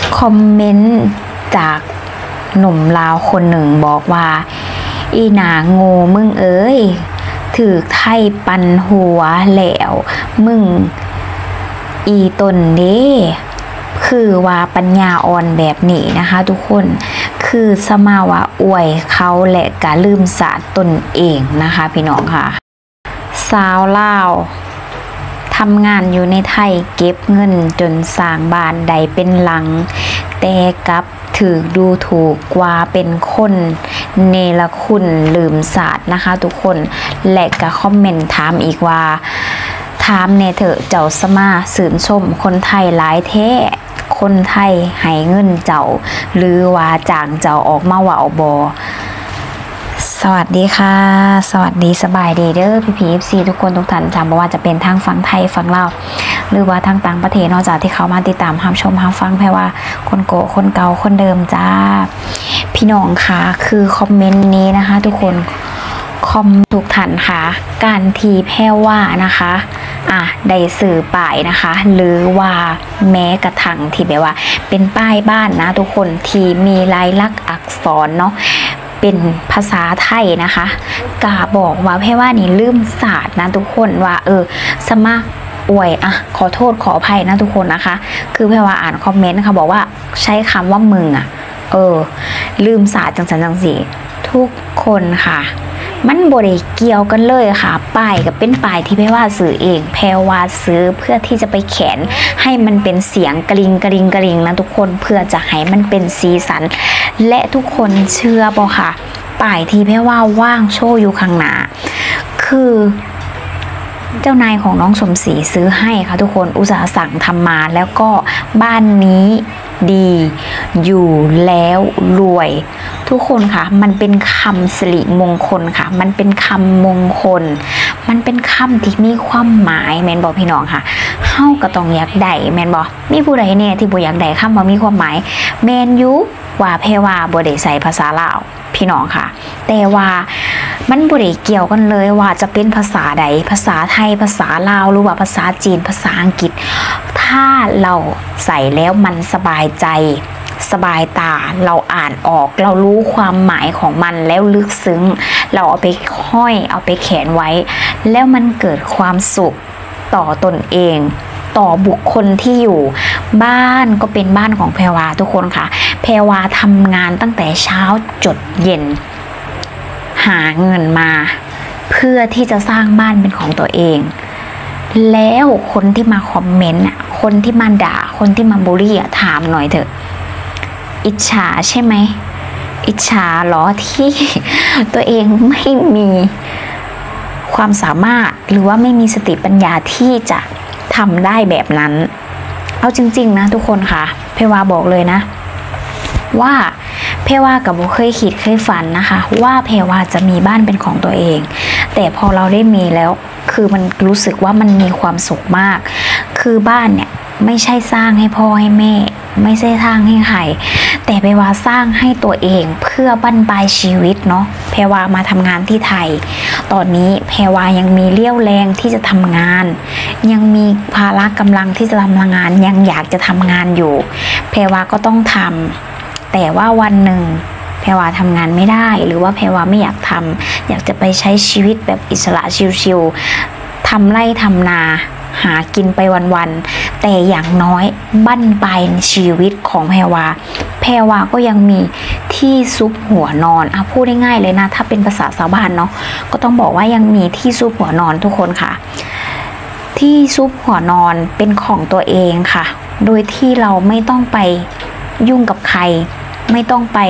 คอมเมนต์จากหนุ่มลาวคนหนึ่งบอกว่าอีหนาโง่มึงเอ้ยถือไทยปันหัวแล้วมึงอีตนเด้คือว่าปัญญาอ่อนแบบนี้นะคะทุกคนคือสมาว่าอวยเขาและกะลืมศาสตร์ตนเองนะคะพี่น้องค่ะสาวลาวทำงานอยู่ในไทยเก็บเงินจนสร้างบ้านใดเป็นหลังแต่กับถือดูถูกกว่าเป็นคนเนรคุณลืมศาสตร์นะคะทุกคนและก็คอมเมนต์ถามอีกว่าถามเนเถอะเจ้าสมาสื่นชมคนไทยหลายแท้คนไทยให้เงินเจ้าหรือว่าจ้างเจ้าออกมาว่าบอสวัสดีค่ะสวัสดีสบายดีเด้อพี่ๆ FC ทุกคนทุกท่านจำว่าจะเป็นทางฝั่งไทยฝั่งลาวหรือว่าทางต่างประเทศนอกจากที่เขามาติดตามรับชมรับฟังแปลว่าคนโกคนเก่าคนเดิมจ้าพี่น้องค่ะคือคอมเมนต์นี้นะคะทุกคนคอมทุกท่านค่ะการทีแพ่ว่านะคะได้สื่อป้ายนะคะหรือว่าแม้กระทั่งที่แบบว่าเป็นป้ายบ้านนะทุกคนที่มีลายลักษณ์อักษรเนาะเป็นภาษาไทยนะคะกาบอกว่าแพ่ว่านี่ลืมศาสตร์นะทุกคนว่าสมาอวยขอโทษขออภัยนะทุกคนนะคะคือแพ่ว่าอ่านคอมเมนต์นะคะบอกว่าใช้คำว่ามึงลืมศาสตร์จังสันจังสีทุกคนค่ะมันบริเกี่ยวกันเลยค่ะป้ายกับเป็นป้ายที่แพรว่าซื้อเองแพรว่าซื้อเพื่อที่จะไปแขวนให้มันเป็นเสียงกระลิงกระลิงกระลิงนะทุกคนเพื่อจะให้มันเป็นสีสันและทุกคนเชื่อป่ะค่ะป้ายที่แพรว่าว่างโชว์อยู่ข้างหน้าคือเจ้านายของน้องสมศรีซื้อให้ค่ะทุกคนอุตสาห์สั่งทำมาแล้วก็บ้านนี้ดีอยู่แล้วรวยทุกคนค่ะมันเป็นคำสิริมงคลค่ะมันเป็นคำมงคลมันเป็นคำที่มีความหมายแมนบอกพี่น้องค่ะเฮาก็ต้องอยากได้แมนบอกมีผู้ใดเนี่ยที่บ่อยากได้คำว่ามีความหมายแมนยุว่าเพว่าบ่ได้ใส่ภาษาลาวพี่น้องค่ะแต่ว่ามันบ่ได้เกี่ยวกันเลยว่าจะเป็นภาษาใดภาษาไทยภาษาลาวหรือว่าภาษาจีนภาษาอังกฤษถ้าเราใส่แล้วมันสบายใจสบายตาเราอ่านออกเรารู้ความหมายของมันแล้วลึกซึ้งเราเอาไปห้อยเอาไปแขวนไว้แล้วมันเกิดความสุขต่อตนเองต่อบุคคลที่อยู่บ้านก็เป็นบ้านของแพรวาทุกคนค่ะแพรวาทำงานตั้งแต่เช้าจดเย็นหาเงินมาเพื่อที่จะสร้างบ้านเป็นของตัวเองแล้วคนที่มาคอมเมนต์คนที่มาด่าคนที่มาบูลลี่ถามหน่อยเถอะอิจฉาใช่ไหมอิจฉาเหรอที่ตัวเองไม่มีความสามารถหรือว่าไม่มีสติปัญญาที่จะทำได้แบบนั้นเอาจริงๆนะทุกคนค่ะเพวาบอกเลยนะว่าเพวากับโบเคยคิดเคยฝันนะคะว่าเพวาจะมีบ้านเป็นของตัวเองแต่พอเราได้มีแล้วคือมันรู้สึกว่ามันมีความสุขมากคือบ้านเนี่ยไม่ใช่สร้างให้พ่อให้แม่ไม่ใช่สร้างให้ใครแต่เพวาสร้างให้ตัวเองเพื่อบั้นปลายชีวิตเนาะเพวามาทำงานที่ไทยตอนนี้เพวายังมีเรี่ยวแรงที่จะทำงานยังมีภาระกำลังที่จะทำงานยังอยากจะทำงานอยู่เพวาก็ต้องทำแต่ว่าวันหนึ่งแพรวาทำงานไม่ได้หรือว่าแพรวาไม่อยากทำอยากจะไปใช้ชีวิตแบบอิสระชิวๆทำไร่ทำนาหากินไปวันๆแต่อย่างน้อยบั้นปลายชีวิตของแพรวาก็ยังมีที่ซุกหัวนอนพูดง่ายๆเลยนะถ้าเป็นภาษาชาวบ้านเนาะก็ต้องบอกว่ายังมีที่ซุกหัวนอนทุกคนค่ะที่ซุกหัวนอนเป็นของตัวเองค่ะโดยที่เราไม่ต้องไปยุ่งกับใครไม่ต้องไป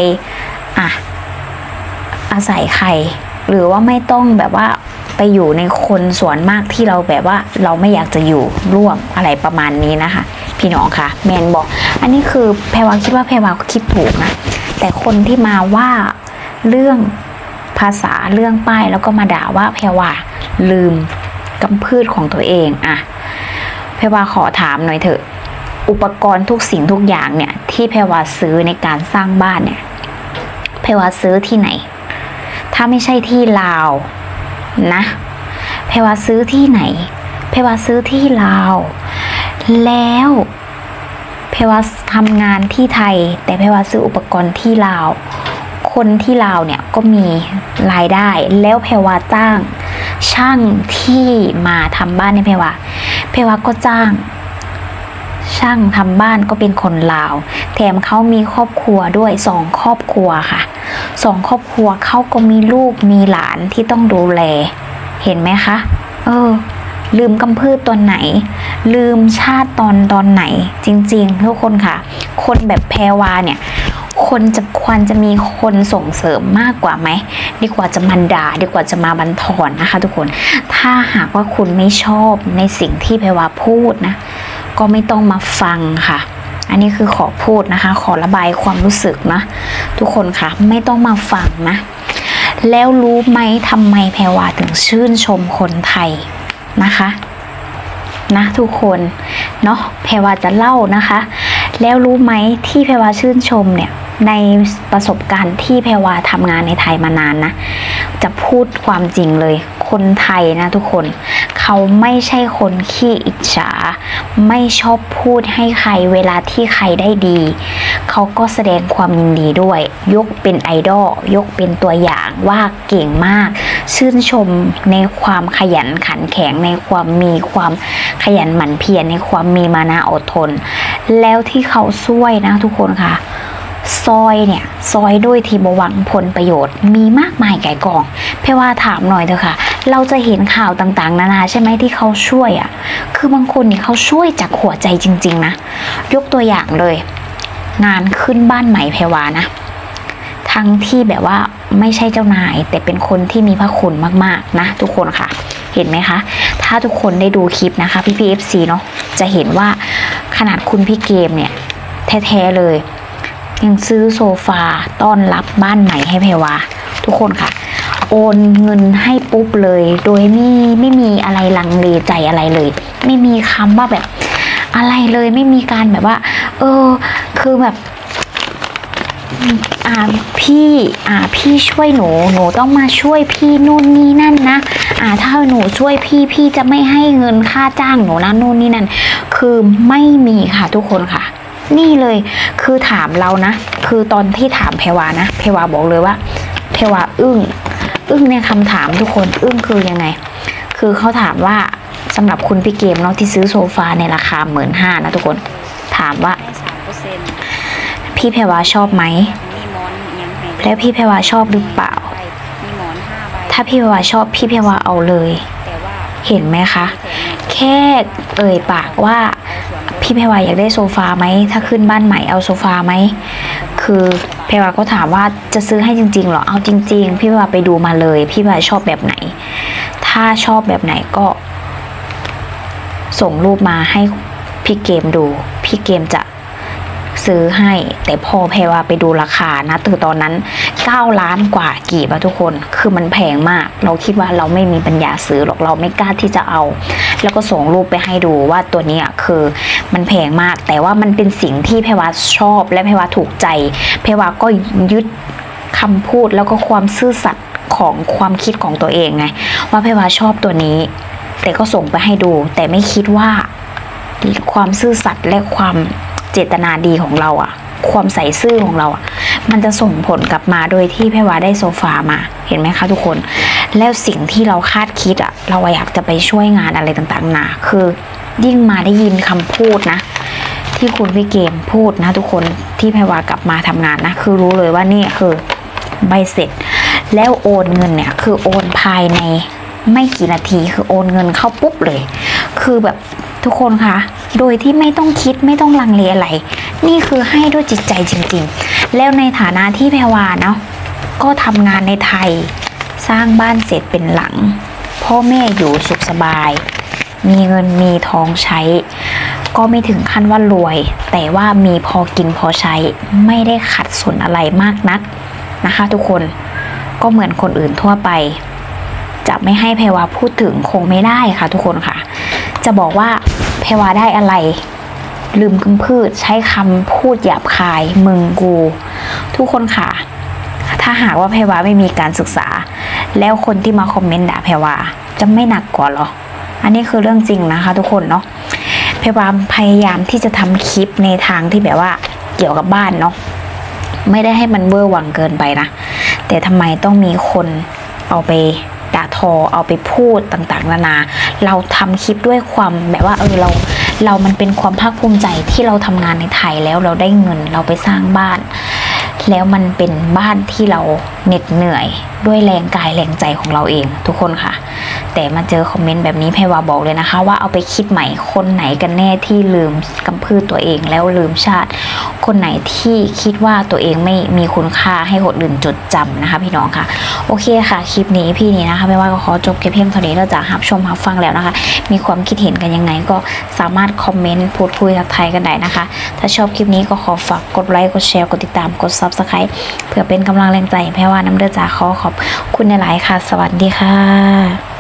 อาศัยใครหรือว่าไม่ต้องแบบว่าไปอยู่ในคนส่วนมากที่เราแบบว่าเราไม่อยากจะอยู่ร่วมอะไรประมาณนี้นะคะพี่น้องค่ะแมนบอกอันนี้คือแพรวาคิดว่าแพรวาคิดถูกนะแต่คนที่มาว่าเรื่องภาษาเรื่องป้ายแล้วก็มาด่าว่าแพรวาลืมกำพืชของตัวเองแพรวาขอถามหน่อยเถอะอุปกรณ์ทุกสิ่งทุกอย่างเนี่ยที่แพรวาซื้อในการสร้างบ้านเนี่ยแพรวาซื้อที่ไหนถ้าไม่ใช่ที่ลาวนะแพรวาซื้อที่ไหนแพรวาซื้อที่ลาวแล้วแพรรว่าทำงานที่ไทยแต่แพรว่าซื้ออุปกรณ์ที่ลาวคนที่ลาวเนี่ยก็มีรายได้แล้วแพรว่าจ้างช่างที่มาทำบ้านในแพรว่าก็จ้างช่างทำบ้านก็เป็นคนลาวแถมเขามีครอบครัวด้วย2 ครอบครัวค่ะ2 ครอบครัวเขาก็มีลูกมีหลานที่ต้องดูแลเห็นไหมคะลืมกำพืชตอนไหนลืมชาติตอนไหนจริงๆทุกคนค่ะคนแบบแพรวาเนี่ยควรจะมีคนส่งเสริมมากกว่าไหมดีกว่าจะมันด่าดีกว่าจะมาบันทอนนะคะทุกคนถ้าหากว่าคุณไม่ชอบในสิ่งที่แพรวาพูดนะก็ไม่ต้องมาฟังค่ะอันนี้คือขอพูดนะคะขอระบายความรู้สึกนะทุกคนค่ะไม่ต้องมาฟังนะแล้วรู้ไหมทำไมแพรวาถึงชื่นชมคนไทยนะคะนะทุกคนเนาะแพรวาจะเล่านะคะแล้วรู้ไหมที่แพรวาชื่นชมเนี่ยในประสบการณ์ที่แพรวาทำงานในไทยมานานนะจะพูดความจริงเลยคนไทยนะทุกคนเขาไม่ใช่คนขี้อิจฉาไม่ชอบพูดให้ใครเวลาที่ใครได้ดีเขาก็แสดงความยินดีด้วยยกเป็นไอดอลยกเป็นตัวอย่างว่าเก่งมากชื่นชมในความขยันขันแข็งในความมีความขยันหมั่นเพียรในความมีมานะอดทนแล้วที่เขาช่วยนะทุกคนค่ะซอยด้วยที่บหวังผลประโยชน์มีมากมายไก่กองแพรว่าถามหน่อยเถอะค่ะเราจะเห็นข่าวต่างๆนานาใช่ไหมที่เขาช่วยคือบางคนนี่เขาช่วยจากหัวใจจริงๆนะยกตัวอย่างเลยงานขึ้นบ้านใหม่แพรว่านะทั้งที่แบบว่าไม่ใช่เจ้านายแต่เป็นคนที่มีพระคุณมากๆนะทุกคนค่ะเห็นไหมคะถ้าทุกคนได้ดูคลิปนะคะพี่ FC เนาะจะเห็นว่าขนาดคุณพี่เกมเนี่ยแท้ๆเลยยังซื้อโซฟาต้อนรับบ้านใหม่ให้แพรวาทุกคนค่ะโอนเงินให้ปุ๊บเลยโดยไม่มีอะไรลังเลใจอะไรเลยไม่มีคำว่าแบบอะไรเลยไม่มีการแบบว่าคือแบบพี่ช่วยหนูต้องมาช่วยพี่นู่นนี่นั่นนะถ้าหนูช่วยพี่จะไม่ให้เงินค่าจ้างหนูนะนู่นนี่นั่นคือไม่มีค่ะทุกคนค่ะนี่เลยคือถามเรานะคือตอนที่ถามแพรวานะแพรวาบอกเลยว่าแพรวาอึ้งในคำถามทุกคนอึ้งคือยังไงคือเขาถามว่าสำหรับคุณพี่เกมเนาะที่ซื้อโซฟาในราคา15,000นะทุกคนถามว่าพี่แพรวาชอบไหมแล้วพี่แพรวาชอบหรือเปล่าถ้าพี่แพรวาชอบพี่แพรวาเอาเลยเห็นไหมคะแค่เอ่ยปากว่าพี่แพรวาอยากได้โซฟาไหมถ้าขึ้นบ้านใหม่เอาโซฟาไหมคือแพรวาก็ถามว่าจะซื้อให้จริงๆหรอเอาจริงๆพี่แพรวาไปดูมาเลยพี่แพรวาชอบแบบไหนถ้าชอบแบบไหนก็ส่งรูปมาให้พี่เกมดูพี่เกมจะซื้อให้แต่พอแพรวาไปดูราคานะตอนนั้น9 ล้านกว่ากีบทุกคนคือมันแพงมากเราคิดว่าเราไม่มีปัญญาซื้อหรอกเราไม่กล้าที่จะเอาแล้วก็ส่งรูปไปให้ดูว่าตัวนี้คือมันแพงมากแต่ว่ามันเป็นสิ่งที่แพรวาชอบและแพรวาถูกใจแพรวาก็ยึดคำพูดแล้วก็ความซื่อสัตย์ของความคิดของตัวเองไงว่าแพรวาชอบตัวนี้แต่ก็ส่งไปให้ดูแต่ไม่คิดว่าความซื่อสัตย์และความเจตนาดีของเราความใส่ซื่อของเรามันจะส่งผลกลับมาโดยที่แพรวาได้โซฟามาเห็นไหมคะทุกคนแล้วสิ่งที่เราคาดคิดเราอยากจะไปช่วยงานอะไรต่างๆนะคือยิ่งมาได้ยินคำพูดนะที่คุณพี่เกมพูดนะทุกคนที่แพรวากลับมาทำงานนะคือรู้เลยว่านี่คือใบเสร็จแล้วโอนเงินเนี่ยคือโอนภายในไม่กี่นาทีคือโอนเงินเข้าปุ๊บเลยคือแบบทุกคนคะโดยที่ไม่ต้องคิดไม่ต้องลังเลอะไรนี่คือให้ด้วยจิตใจจริงๆแล้วในฐานะที่แพรวาเนาะก็ทำงานในไทยสร้างบ้านเสร็จเป็นหลังพ่อแม่อยู่สุขสบายมีเงินมีทองใช้ก็ไม่ถึงขั้นว่ารวยแต่ว่ามีพอกินพอใช้ไม่ได้ขัดสนอะไรมากนักนะคะทุกคนก็เหมือนคนอื่นทั่วไปจะไม่ให้แพรวาพูดถึงคงไม่ได้ค่ะทุกคนค่ะจะบอกว่าแพรวาได้อะไรลืมคำพูดใช้คำพูดหยาบคายมึงกูทุกคนค่ะถ้าหากว่าแพรวาไม่มีการศึกษาแล้วคนที่มาคอมเมนต์ด่าแพรวาจะไม่หนักกว่าหรออันนี้คือเรื่องจริงนะคะทุกคนเนาะพยายามที่จะทำคลิปในทางที่แบบว่าเกี่ยวกับบ้านเนาะไม่ได้ให้มันเวอร์หวังเกินไปนะแต่ทำไมต้องมีคนเอาไปด่าทอเอาไปพูดต่างๆนานาเราทำคลิปด้วยความแบบว่าเรามันเป็นความภาคภูมิใจที่เราทำงานในไทยแล้วเราได้เงินเราไปสร้างบ้านแล้วมันเป็นบ้านที่เราเหน็ดเหนื่อยด้วยแรงกายแรงใจของเราเองทุกคนค่ะแต่มาเจอคอมเมนต์แบบนี้แพรวาบอกเลยนะคะว่าเอาไปคิดใหม่คนไหนกันแน่ที่ลืมกำพืชตัวเองแล้วลืมชาติคนไหนที่คิดว่าตัวเองไม่มีคุณค่าให้คนอื่นจดจำนะคะพี่น้องค่ะโอเคค่ะคลิปนี้พี่นี้นะคะแพรวาก็ขอจบแค่เพียงเท่านี้เราจะรับชมรับฟังแล้วนะคะมีความคิดเห็นกันยังไงก็สามารถคอมเมนต์พูดคุยทักทายกันได้นะคะถ้าชอบคลิปนี้ก็ขอฝากกดไลค์กดแชร์กดติดตามกด Subscribe เพื่อเป็นกำลังแรงใจแพรวาน้ำเดือดจากขอบคุณหลายๆค่ะสวัสดีค่ะ